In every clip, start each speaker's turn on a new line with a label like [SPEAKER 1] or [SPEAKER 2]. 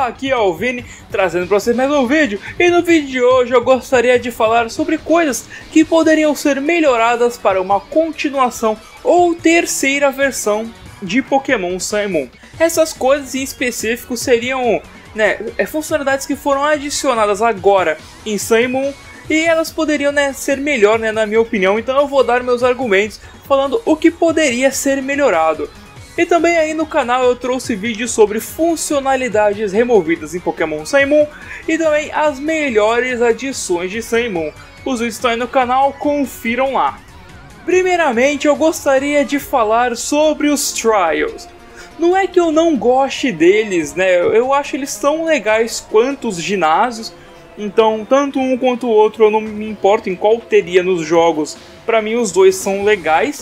[SPEAKER 1] aqui é o Vini, trazendo para vocês mais um vídeo. E no vídeo de hoje eu gostaria de falar sobre coisas que poderiam ser melhoradas para uma continuação ou terceira versão de Pokémon Sun e Moon. Essas coisas em específico seriam funcionalidades que foram adicionadas agora em Sun e Moon, e elas poderiam ser melhor, na minha opinião. Então eu vou dar meus argumentos falando o que poderia ser melhorado. E também aí no canal eu trouxe vídeos sobre funcionalidades removidas em Pokémon Sun e Moon e também as melhores adições de Sun e Moon. Os vídeos estão aí no canal, confiram lá. Primeiramente eu gostaria de falar sobre os Trials. Não é que eu não goste deles, eu acho eles tão legais quanto os ginásios. Então tanto um quanto o outro eu não me importo em qual teria nos jogos. Pra mim os dois são legais.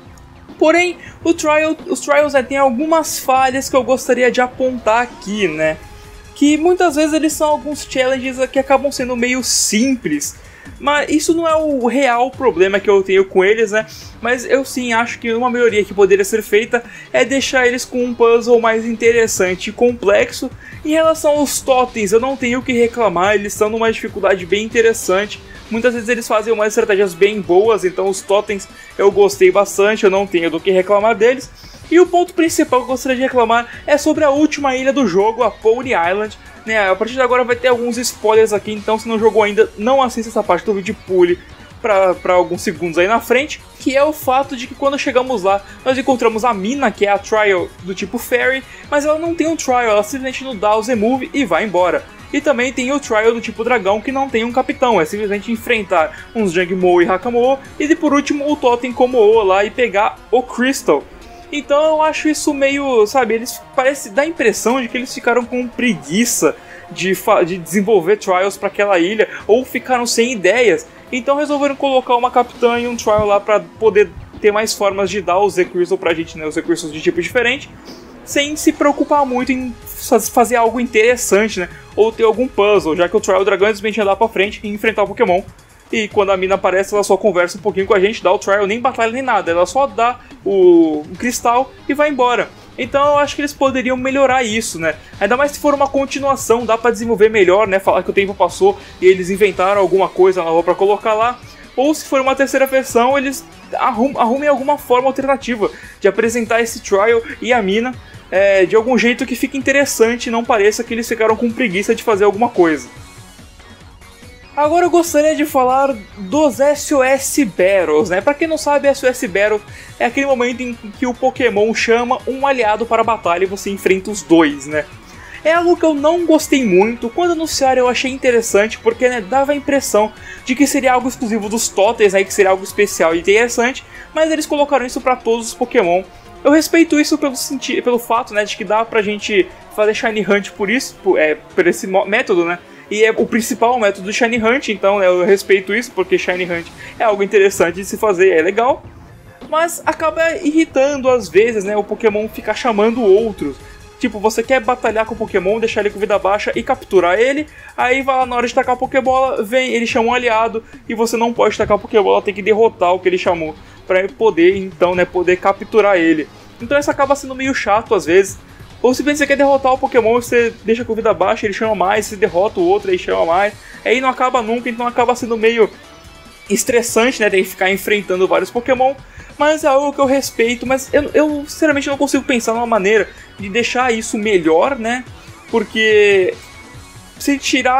[SPEAKER 1] Porém, os Trials tem algumas falhas que eu gostaria de apontar aqui, que muitas vezes eles são alguns challenges que acabam sendo meio simples. Mas isso não é o real problema que eu tenho com eles, Mas eu sim acho que uma melhoria que poderia ser feita é deixar eles com um puzzle mais interessante e complexo. Em relação aos totens, eu não tenho o que reclamar, eles estão numa dificuldade bem interessante. Muitas vezes eles fazem umas estratégias bem boas, então os totens eu gostei bastante, eu não tenho do que reclamar deles. E o ponto principal que eu gostaria de reclamar é sobre a última ilha do jogo, a Pony Island. A partir de agora vai ter alguns spoilers aqui, então se não jogou ainda, não assista essa parte do vídeo, pule para alguns segundos aí na frente. Que é o fato de que quando chegamos lá, nós encontramos a Mina, que é a Trial do tipo Fairy, mas ela não tem um Trial, ela simplesmente não dá o Z-Move e vai embora. E também tem o Trial do tipo Dragão, que não tem um capitão, é simplesmente enfrentar uns Jangmo e Hakamoa, e por último o Totem Kommo-o lá e pegar o Crystal. Então eu acho isso meio, eles dá a impressão de que eles ficaram com preguiça de desenvolver Trials para aquela ilha, ou ficaram sem ideias. Então resolveram colocar uma capitã e um Trial lá para poder ter mais formas de dar o Z-Crystal pra gente, os Z-Crystals de tipo diferente, sem se preocupar muito em fazer algo interessante, ou ter algum puzzle, já que o Trial Dragão é simplesmente andar pra frente e enfrentar o Pokémon. E quando a Mina aparece, ela só conversa um pouquinho com a gente, dá o Trial, nem batalha nem nada, ela só dá o cristal e vai embora. Então eu acho que eles poderiam melhorar isso, Ainda mais se for uma continuação, dá pra desenvolver melhor, falar que o tempo passou e eles inventaram alguma coisa nova pra colocar lá. Ou se for uma terceira versão, eles arrumem alguma forma alternativa de apresentar esse Trial e a Mina de algum jeito que fique interessante e não pareça que eles ficaram com preguiça de fazer alguma coisa. Agora eu gostaria de falar dos SOS Battles, Pra quem não sabe, SOS Battle é aquele momento em que o Pokémon chama um aliado para a batalha e você enfrenta os dois, É algo que eu não gostei muito. Quando anunciaram eu achei interessante, porque dava a impressão de que seria algo exclusivo dos totens, que seria algo especial e interessante, mas eles colocaram isso para todos os Pokémon. Eu respeito isso pelo fato, de que dá pra gente fazer Shiny Hunt por esse método, E é o principal método do Shiny Hunt, então eu respeito isso, porque Shiny Hunt é algo interessante de se fazer, é legal. Mas acaba irritando às vezes, o Pokémon ficar chamando outros. Tipo, você quer batalhar com o Pokémon, deixar ele com vida baixa e capturar ele. Aí vai lá na hora de tacar a Pokébola, ele chama um aliado e você não pode tacar a Pokébola, tem que derrotar o que ele chamou pra poder, então, poder capturar ele. Então isso acaba sendo meio chato às vezes. Ou simplesmente você quer derrotar o Pokémon, você deixa com vida baixa, ele chama mais, você derrota o outro, ele chama mais. Aí não acaba nunca, então acaba sendo meio estressante, Tem que ficar enfrentando vários Pokémon. Mas é algo que eu respeito, mas eu sinceramente não consigo pensar numa maneira de deixar isso melhor, Porque se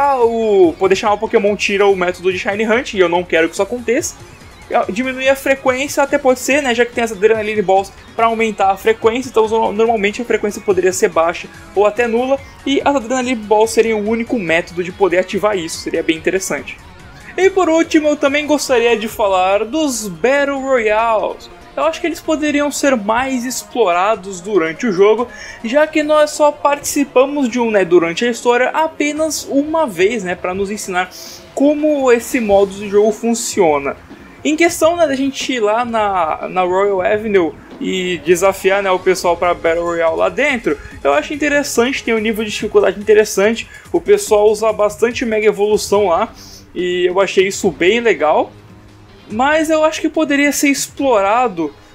[SPEAKER 1] poder chamar o Pokémon tira o método de Shiny Hunt, e eu não quero que isso aconteça. Diminuir a frequência até pode ser, já que tem as Adrenaline Balls para aumentar a frequência, então normalmente a frequência poderia ser baixa ou até nula, e as Adrenaline Balls seriam o único método de poder ativar isso, seria bem interessante. E por último eu também gostaria de falar dos Battle Royales. Eu acho que eles poderiam ser mais explorados durante o jogo, já que nós só participamos de um durante a história apenas uma vez, para nos ensinar como esse modo de jogo funciona. Em questão da gente ir lá na Royal Avenue e desafiar o pessoal para Battle Royale lá dentro, eu acho interessante, tem um nível de dificuldade interessante, o pessoal usa bastante Mega Evolução lá, e eu achei isso bem legal. Mas eu acho que poderia ser explorado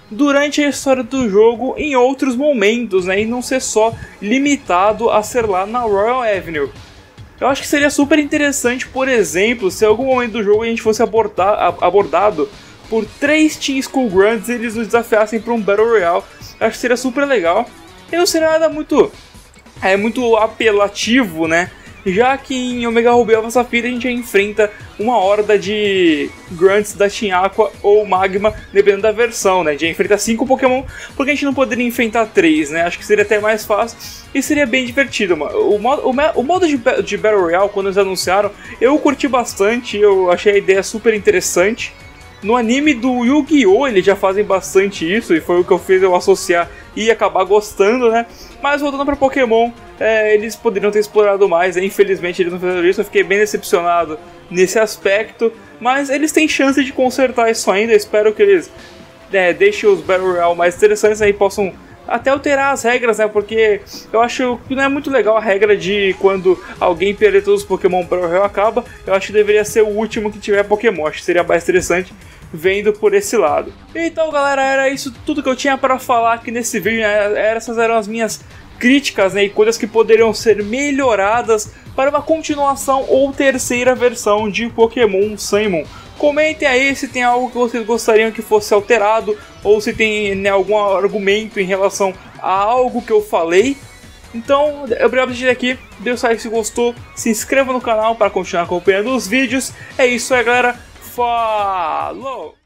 [SPEAKER 1] durante a história do jogo em outros momentos, né, e não ser só limitado a ser lá na Royal Avenue. Eu acho que seria super interessante, por exemplo, se em algum momento do jogo a gente fosse abordado por 3 Teen School Grunts e eles nos desafiassem para um Battle Royale. Eu acho que seria super legal. E não seria nada muito apelativo, né? Já que em Omega Ruby Alpha Sapphire a gente enfrenta uma horda de Grunts da Team Aqua ou Magma, dependendo da versão, né? A gente enfrenta 5 Pokémon, porque a gente não poderia enfrentar 3, né? Acho que seria até mais fácil e seria bem divertido. O modo de Battle Royale, quando eles anunciaram, eu curti bastante, eu achei a ideia super interessante. No anime do Yu-Gi-Oh! Eles já fazem bastante isso, e foi o que eu fiz eu associar e acabar gostando, né? Mas voltando para Pokémon, eles poderiam ter explorado mais, infelizmente eles não fizeram isso, eu fiquei bem decepcionado nesse aspecto, mas eles têm chance de consertar isso ainda, eu espero que eles deixem os Battle Royale mais interessantes e possam até alterar as regras, né? Porque eu acho que não é muito legal a regra de quando alguém perder todos os Pokémon Battle Royale acaba. Eu acho que deveria ser o último que tiver Pokémon, acho que seria mais interessante vendo por esse lado. Então galera, era isso tudo que eu tinha para falar aqui nesse vídeo, né? Essas eram as minhas críticas, né, e coisas que poderiam ser melhoradas para uma continuação ou terceira versão de Pokémon Sun e Moon. Comentem aí se tem algo que vocês gostariam que fosse alterado, ou se tem, né, algum argumento em relação a algo que eu falei. Então, obrigado por assistir aqui, dê o like se gostou, se inscreva no canal para continuar acompanhando os vídeos. É isso aí galera, falou!